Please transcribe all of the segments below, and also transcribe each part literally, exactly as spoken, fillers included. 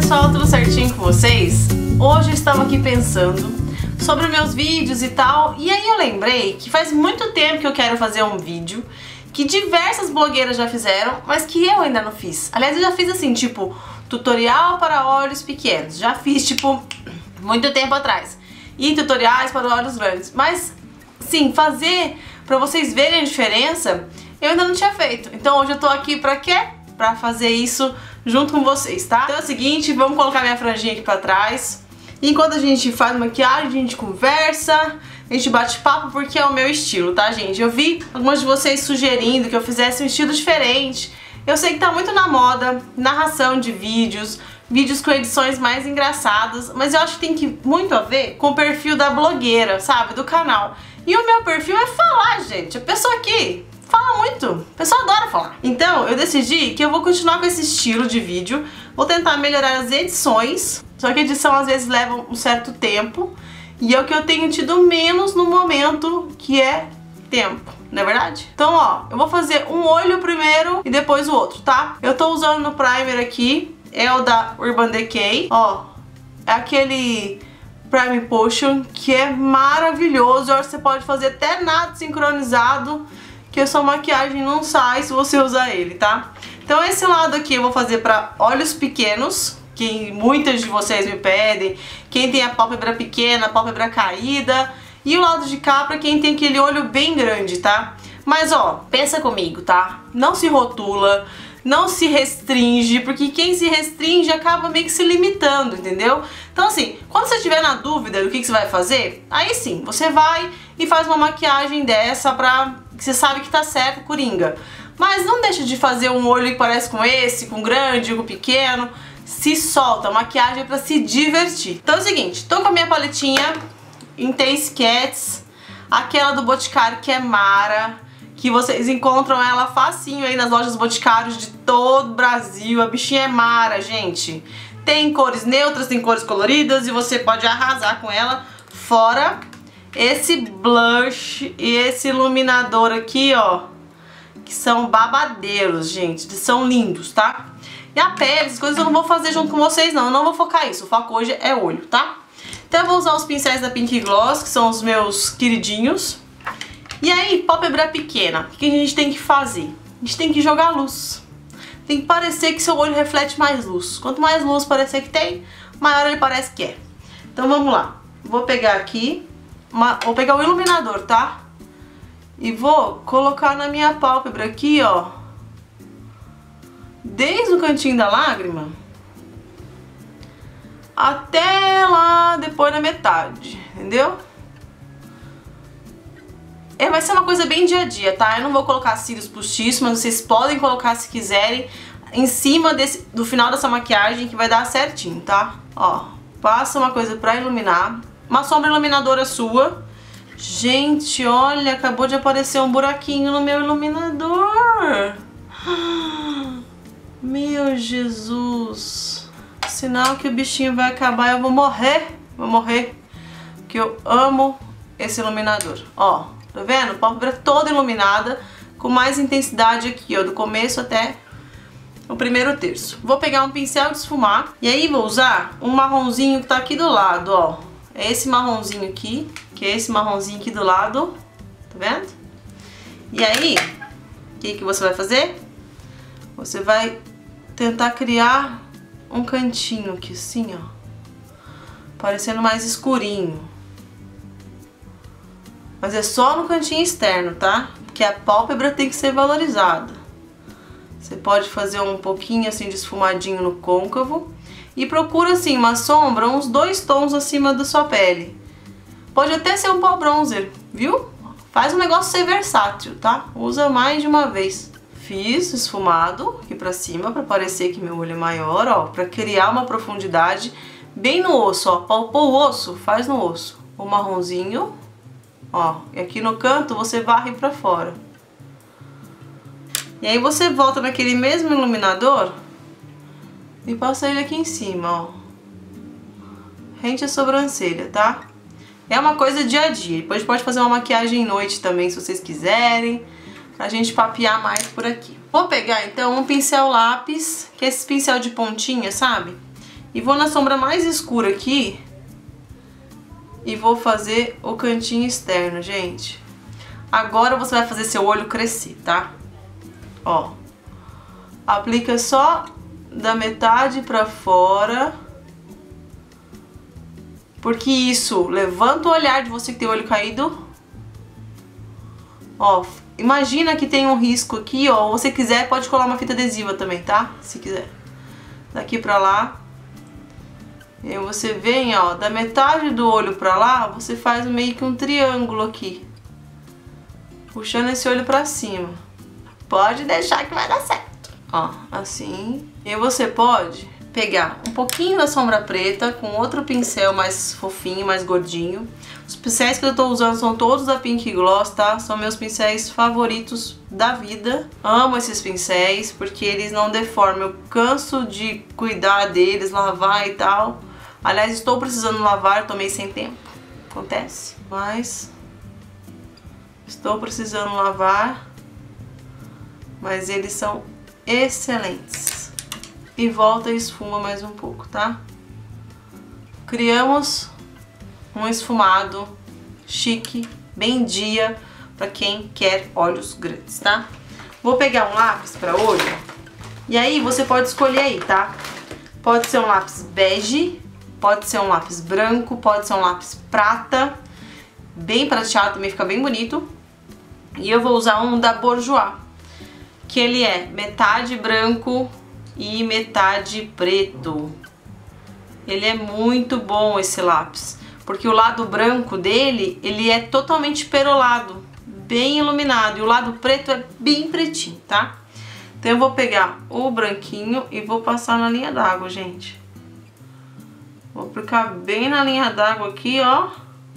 pessoal, tudo certinho com vocês? Hoje eu estava aqui pensando sobre meus vídeos e tal, e aí eu lembrei que faz muito tempo que eu quero fazer um vídeo que diversas blogueiras já fizeram, mas que eu ainda não fiz. Aliás, eu já fiz assim, tipo, tutorial para olhos pequenos, já fiz, tipo, muito tempo atrás, e tutoriais para olhos grandes, mas, sim, fazer pra vocês verem a diferença, eu ainda não tinha feito. Então hoje eu tô aqui pra quê? Pra fazer isso junto com vocês, tá? Então é o seguinte, vamos colocar minha franjinha aqui pra trás. E enquanto a gente faz maquiagem, a gente conversa, a gente bate papo, porque é o meu estilo, tá, gente? Eu vi algumas de vocês sugerindo que eu fizesse um estilo diferente. Eu sei que tá muito na moda, narração de vídeos, vídeos com edições mais engraçadas, mas eu acho que tem que muito a ver com o perfil da blogueira, sabe? Do canal. E o meu perfil é falar, gente. A pessoa aqui fala muito, a pessoa adora falar. Então eu decidi que eu vou continuar com esse estilo de vídeo, vou tentar melhorar as edições, só que a edição às vezes leva um certo tempo, e é o que eu tenho tido menos no momento, que é tempo, não é verdade? Então ó, eu vou fazer um olho primeiro e depois o outro, tá? Eu tô usando no primer aqui, é o da Urban Decay, ó, é aquele Prime Potion, que é maravilhoso. Eu acho que você pode fazer até nada sincronizado, que a sua maquiagem não sai se você usar ele, tá? Então esse lado aqui eu vou fazer pra olhos pequenos, que muitas de vocês me pedem, quem tem a pálpebra pequena, a pálpebra caída, e o lado de cá pra quem tem aquele olho bem grande, tá? Mas ó, pensa comigo, tá? Não se rotula, não se restringe, porque quem se restringe acaba meio que se limitando, entendeu? Então assim, quando você estiver na dúvida do que, que você vai fazer, aí sim, você vai e faz uma maquiagem dessa pra que você sabe que tá certo, coringa. Mas não deixa de fazer um olho que parece com esse, com grande, com pequeno. Se solta, maquiagem é pra se divertir. Então é o seguinte, tô com a minha paletinha Intense Cats, aquela do Boticário, que é Mara, que vocês encontram ela facinho aí nas lojas Boticários de todo o Brasil. A bichinha é Mara, gente. Tem cores neutras, tem cores coloridas, e você pode arrasar com ela. Fora esse blush e esse iluminador aqui, ó, que são babadeiros, gente, são lindos, tá? E a pele, essas coisas eu não vou fazer junto com vocês, não, eu não vou focar isso, o foco hoje é olho, tá? Então eu vou usar os pincéis da Pink Gloss, que são os meus queridinhos. E aí, pálpebra pequena, o que a gente tem que fazer? A gente tem que jogar luz. Tem que parecer que seu olho reflete mais luz. Quanto mais luz parecer que tem, maior ele parece que é. Então vamos lá, vou pegar aqui, uma, vou pegar o iluminador, tá? E vou colocar na minha pálpebra aqui, ó, desde o cantinho da lágrima até lá depois na metade, entendeu? É, vai ser uma coisa bem dia a dia, tá? Eu não vou colocar cílios postiços, mas vocês podem colocar se quiserem em cima desse, do final dessa maquiagem, que vai dar certinho, tá? Ó, passa uma coisa pra iluminar, uma sombra iluminadora sua. Gente, olha, acabou de aparecer um buraquinho no meu iluminador. Meu Jesus. Sinal que o bichinho vai acabar, eu vou morrer. Vou morrer. Porque eu amo esse iluminador. Ó, tá vendo? Pálpebra toda iluminada, com mais intensidade aqui, ó, do começo até o primeiro terço. Vou pegar um pincel de esfumar, e aí vou usar um marronzinho que tá aqui do lado, ó. É esse marronzinho aqui, que é esse marronzinho aqui do lado, tá vendo? E aí, o que que você vai fazer? Você vai tentar criar um cantinho aqui, assim, ó, parecendo mais escurinho. Mas é só no cantinho externo, tá? Porque a pálpebra tem que ser valorizada. Você pode fazer um pouquinho assim de esfumadinho no côncavo. E procura assim uma sombra, uns dois tons acima da sua pele. Pode até ser um pó bronzer, viu? Faz o negócio ser versátil, tá? Usa mais de uma vez. Fiz esfumado aqui pra cima, pra parecer que meu olho é maior, ó. Pra criar uma profundidade bem no osso, ó. Palpou o osso, faz no osso. O marronzinho, ó. E aqui no canto você varre pra fora. E aí você volta naquele mesmo iluminador e passa ele aqui em cima, ó. Rente a sobrancelha, tá? É uma coisa dia a dia. Depois pode fazer uma maquiagem à noite também, se vocês quiserem, pra gente papear mais por aqui. Vou pegar então um pincel lápis, que é esse pincel de pontinha, sabe? E vou na sombra mais escura aqui e vou fazer o cantinho externo, gente. Agora você vai fazer seu olho crescer, tá? Ó, aplica só da metade pra fora, porque isso levanta o olhar de você que tem o olho caído. Ó, imagina que tem um risco aqui, ó. Se você quiser, pode colar uma fita adesiva também, tá? Se quiser. Daqui pra lá. E aí você vem, ó, da metade do olho pra lá, você faz meio que um triângulo aqui, puxando esse olho pra cima. Pode deixar que vai dar certo. Ó, assim. E você pode pegar um pouquinho da sombra preta com outro pincel mais fofinho, mais gordinho. Os pincéis que eu tô usando são todos da Pink Gloss, tá? São meus pincéis favoritos da vida. Amo esses pincéis porque eles não deformam. Eu canso de cuidar deles, lavar e tal. Aliás, estou precisando lavar, tomei sem tempo. Acontece. Mas estou precisando lavar. Mas eles são excelentes. E volta e esfuma mais um pouco, tá? Criamos um esfumado chique, bem dia, pra quem quer olhos grandes, tá? Vou pegar um lápis pra olho. E aí você pode escolher aí, tá? Pode ser um lápis bege, pode ser um lápis branco, pode ser um lápis prata. Bem prateado, também fica bem bonito. E eu vou usar um da Bourjois, que ele é metade branco e metade preto. Ele é muito bom esse lápis, porque o lado branco dele, ele é totalmente perolado, bem iluminado, e o lado preto é bem pretinho, tá? Então eu vou pegar o branquinho e vou passar na linha d'água, gente. Vou aplicar bem na linha d'água aqui, ó.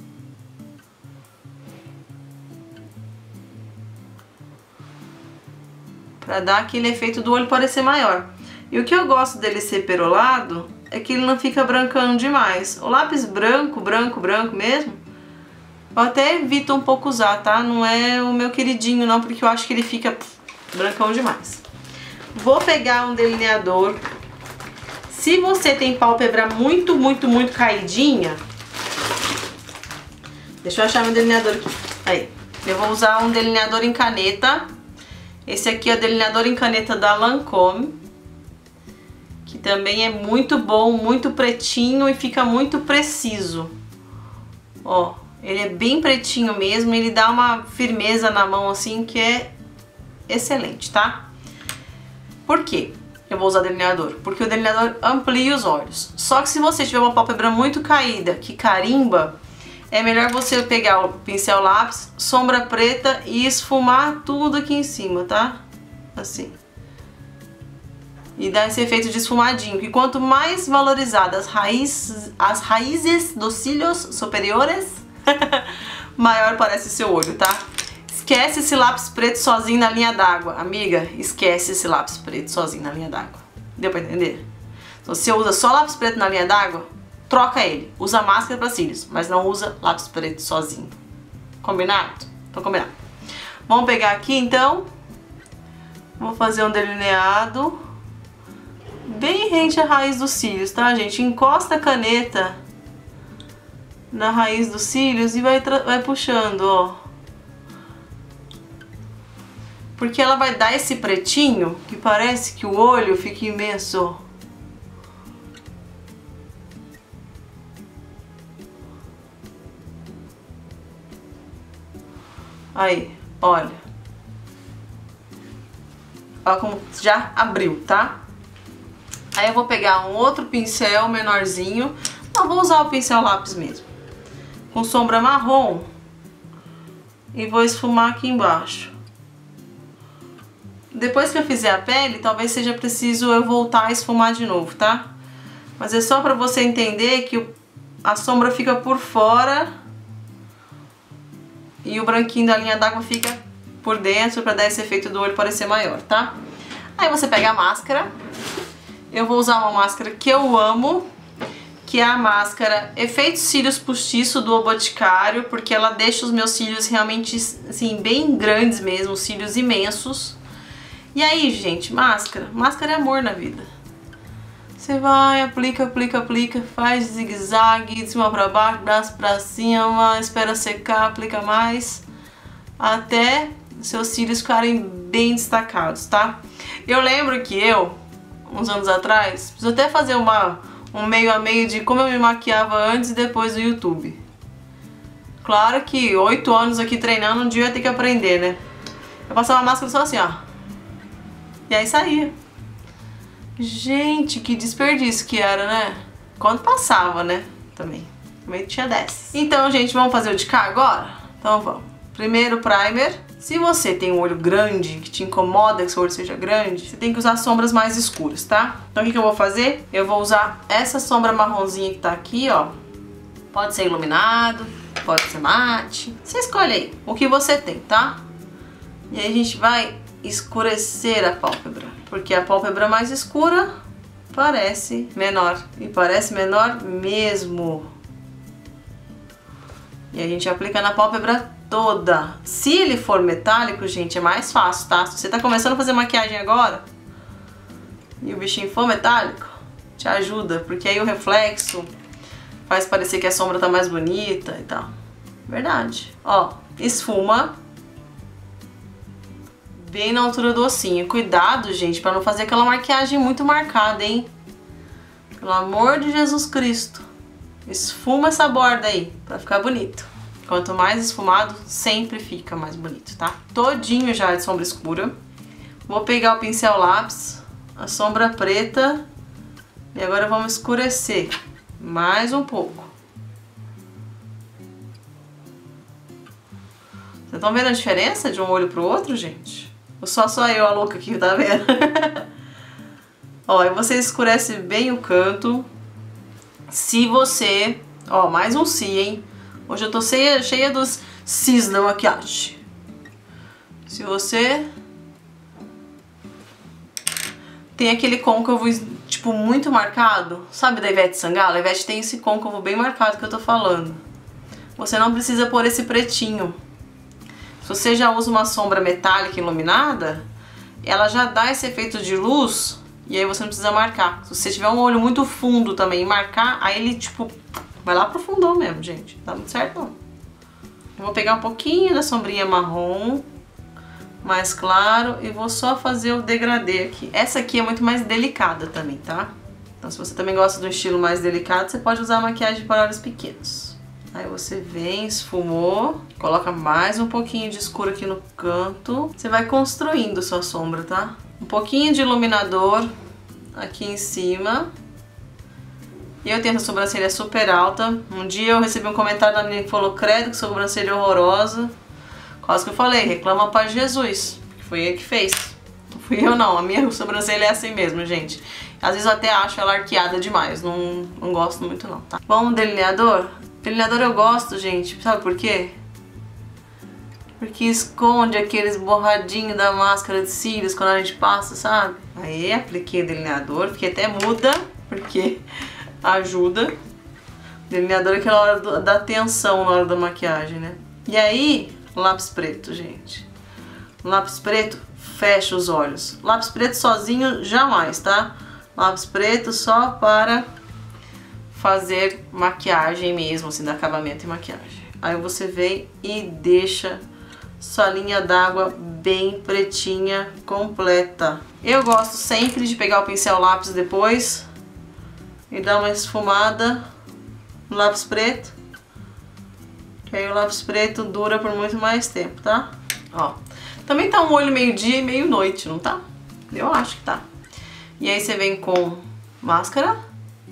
Pra dar aquele efeito do olho parecer maior. E o que eu gosto dele ser perolado é que ele não fica brancando demais. O lápis branco, branco, branco mesmo, eu até evito um pouco usar, tá? Não é o meu queridinho não, porque eu acho que ele fica pff, brancão demais. Vou pegar um delineador. Se você tem pálpebra muito, muito, muito caidinha, deixa eu achar meu delineador aqui. Aí, eu vou usar um delineador em caneta. Esse aqui é o delineador em caneta da Lancôme, que também é muito bom, muito pretinho e fica muito preciso. Ó, ele é bem pretinho mesmo, ele dá uma firmeza na mão assim que é excelente, tá? Por quê eu vou usar delineador? Porque o delineador amplia os olhos. Só que se você tiver uma pálpebra muito caída, que carimba, é melhor você pegar o pincel lápis, sombra preta e esfumar tudo aqui em cima, tá? Assim. E dar esse efeito de esfumadinho, que quanto mais valorizadas as raízes, as raízes dos cílios superiores, maior parece seu olho, tá? Esquece esse lápis preto sozinho na linha d'água, amiga. Esquece esse lápis preto sozinho na linha d'água. Deu pra entender? Então, se você usa só lápis preto na linha d'água, troca ele. Usa máscara para cílios, mas não usa lápis preto sozinho. Combinado? Então combinado. Vamos pegar aqui então. Vou fazer um delineado bem rente à raiz dos cílios, tá, gente? Encosta a caneta na raiz dos cílios e vai, vai puxando, ó. Porque ela vai dar esse pretinho que parece que o olho fica imenso. Aí, olha. Olha como já abriu, tá? Aí eu vou pegar um outro pincel menorzinho. Não, vou usar o pincel lápis mesmo. Com sombra marrom. E vou esfumar aqui embaixo. Depois que eu fizer a pele, talvez seja preciso eu voltar a esfumar de novo, tá? Mas é só pra você entender que a sombra fica por fora e o branquinho da linha d'água fica por dentro pra dar esse efeito do olho parecer maior, tá? Aí você pega a máscara. Eu vou usar uma máscara que eu amo, que é a máscara Efeito Cílios Postiço do O Boticário, porque ela deixa os meus cílios realmente, assim, bem grandes mesmo, cílios imensos. E aí, gente, máscara. Máscara é amor na vida. Você vai, aplica, aplica, aplica, faz zigue-zague, de cima pra baixo, braço pra cima, espera secar, aplica mais, até seus cílios ficarem bem destacados, tá? Eu lembro que eu, uns anos atrás, preciso até fazer uma, um meio a meio de como eu me maquiava antes e depois do YouTube. Claro que oito anos aqui treinando, um dia eu ia ter que aprender, né? Eu passava a máscara só assim, ó. E aí saía. Gente, que desperdício que era, né? Quando passava, né? Também. Também tinha dez. Então, gente, vamos fazer o de cá agora? Então vamos. Primeiro primer. Se você tem um olho grande, que te incomoda que seu olho seja grande, você tem que usar sombras mais escuras, tá? Então o que, que eu vou fazer? Eu vou usar essa sombra marronzinha que tá aqui, ó. Pode ser iluminado, pode ser mate. Você escolhe aí o que você tem, tá? E aí a gente vai escurecer a pálpebra. Porque a pálpebra mais escura parece menor. E parece menor mesmo. E a gente aplica na pálpebra toda. Se ele for metálico, gente, é mais fácil, tá? Se você tá começando a fazer maquiagem agora e o bichinho for metálico, te ajuda. Porque aí o reflexo faz parecer que a sombra tá mais bonita e tal. Verdade. Ó, esfuma bem na altura do ossinho. Cuidado, gente, pra não fazer aquela maquiagem muito marcada, hein? Pelo amor de Jesus Cristo. Esfuma essa borda aí, pra ficar bonito. Quanto mais esfumado, sempre fica mais bonito, tá? Todinho já de sombra escura. Vou pegar o pincel lápis, a sombra preta. E agora vamos escurecer mais um pouco. Vocês estão vendo a diferença de um olho pro outro, gente? Ou só só eu, a louca aqui, tá vendo? Ó, e você escurece bem o canto. Se você... Ó, mais um si, hein? Hoje eu tô cheia, cheia dos sis da maquiagem. Se você tem aquele côncavo, tipo, muito marcado, sabe da Ivete Sangalo? A Ivete tem esse côncavo bem marcado que eu tô falando. Você não precisa pôr esse pretinho. Se você já usa uma sombra metálica iluminada, ela já dá esse efeito de luz e aí você não precisa marcar. Se você tiver um olho muito fundo também e marcar, aí ele, tipo, vai lá pro fundão mesmo, gente. Tá muito certo, não. Eu vou pegar um pouquinho da sombrinha marrom, mais claro, e vou só fazer o degradê aqui. Essa aqui é muito mais delicada também, tá? Então se você também gosta de um estilo mais delicado, você pode usar maquiagem para olhos pequenos. Aí você vem, esfumou, coloca mais um pouquinho de escuro aqui no canto. Você vai construindo sua sombra, tá? Um pouquinho de iluminador aqui em cima. E eu tenho essa sobrancelha super alta. Um dia eu recebi um comentário da menina que falou: credo, que sobrancelha horrorosa. Quase que eu falei, reclama para Jesus, que foi ele que fez. Não fui eu não, a minha sobrancelha é assim mesmo, gente. Às vezes eu até acho ela arqueada demais, não, não gosto muito não, tá? Vamos, delineador? Delineador eu gosto, gente, sabe por quê? Porque esconde aqueles borradinhos da máscara de cílios quando a gente passa, sabe? Aí apliquei delineador, fiquei até muda, porque ajuda. Delineador é aquela hora do, da tensão na hora da maquiagem, né? E aí, lápis preto, gente. Lápis preto, fecha os olhos. Lápis preto sozinho, jamais, tá? Lápis preto só para fazer maquiagem mesmo, assim, de acabamento e maquiagem. Aí você vem e deixa sua linha d'água bem pretinha, completa. Eu gosto sempre de pegar o pincel lápis depois e dar uma esfumada no lápis preto, que aí o lápis preto dura por muito mais tempo, tá? Ó, também tá um olho meio dia e meio noite, não tá? Eu acho que tá. E aí você vem com máscara,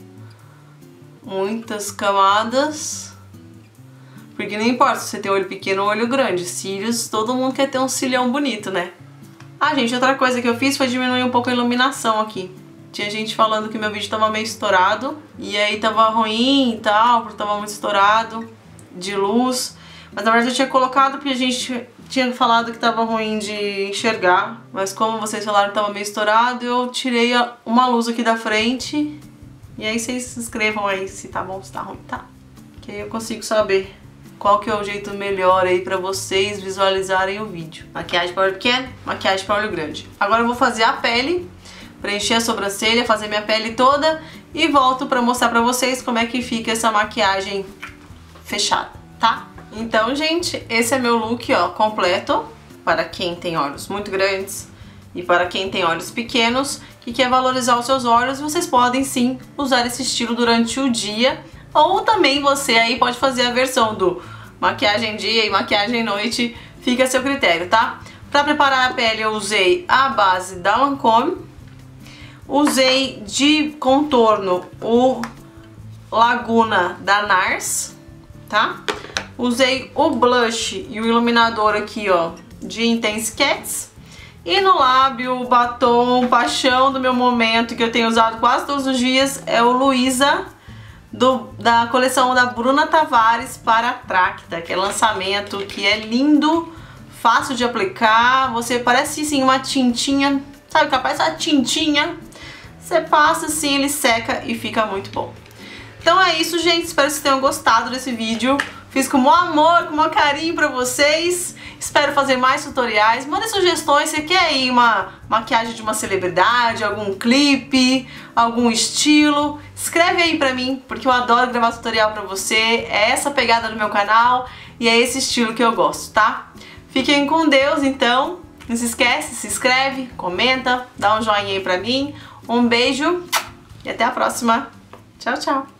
muitas camadas, porque não importa se você tem olho pequeno ou olho grande, cílios, todo mundo quer ter um cilhão bonito, né? Ah, gente, outra coisa que eu fiz foi diminuir um pouco a iluminação aqui. Tinha gente falando que meu vídeo tava meio estourado, e aí tava ruim e tal, porque tava muito estourado de luz. Mas na verdade eu tinha colocado porque a gente tinha falado que tava ruim de enxergar. Mas como vocês falaram que tava meio estourado, eu tirei uma luz aqui da frente. E aí vocês se inscrevam aí se tá bom ou se tá ruim, tá? Que aí eu consigo saber qual que é o jeito melhor aí pra vocês visualizarem o vídeo. Maquiagem para olho pequeno, maquiagem para olho grande. Agora eu vou fazer a pele. preencher a sobrancelha, fazer minha pele toda e volto pra mostrar pra vocês como é que fica essa maquiagem fechada, tá? Então, gente, esse é meu look, ó, completo para quem tem olhos muito grandes e para quem tem olhos pequenos que quer valorizar os seus olhos. Vocês podem sim usar esse estilo durante o dia, ou também você aí pode fazer a versão do maquiagem dia e maquiagem noite, fica a seu critério, tá? Para preparar a pele eu usei a base da Lancôme, usei de contorno o Laguna da Nars, tá? Usei o blush e o iluminador aqui, ó, de Intense Cats. E no lábio, o batom paixão do meu momento, que eu tenho usado quase todos os dias, é o Luísa, do, da coleção da Bruna Tavares para Tracta, que é lançamento, que é lindo, fácil de aplicar. Você parece sim uma tintinha, sabe, capaz a tintinha. Você passa assim, ele seca e fica muito bom. Então é isso, gente. Espero que vocês tenham gostado desse vídeo. Fiz com muito amor, com muito carinho pra vocês. Espero fazer mais tutoriais. Mandem sugestões. Você quer aí uma maquiagem de uma celebridade, algum clipe, algum estilo? Escreve aí pra mim, porque eu adoro gravar tutorial pra você. É essa pegada do meu canal e é esse estilo que eu gosto, tá? Fiquem com Deus, então. Não se esquece, se inscreve, comenta, dá um joinha aí pra mim. Um beijo e até a próxima. Tchau, tchau.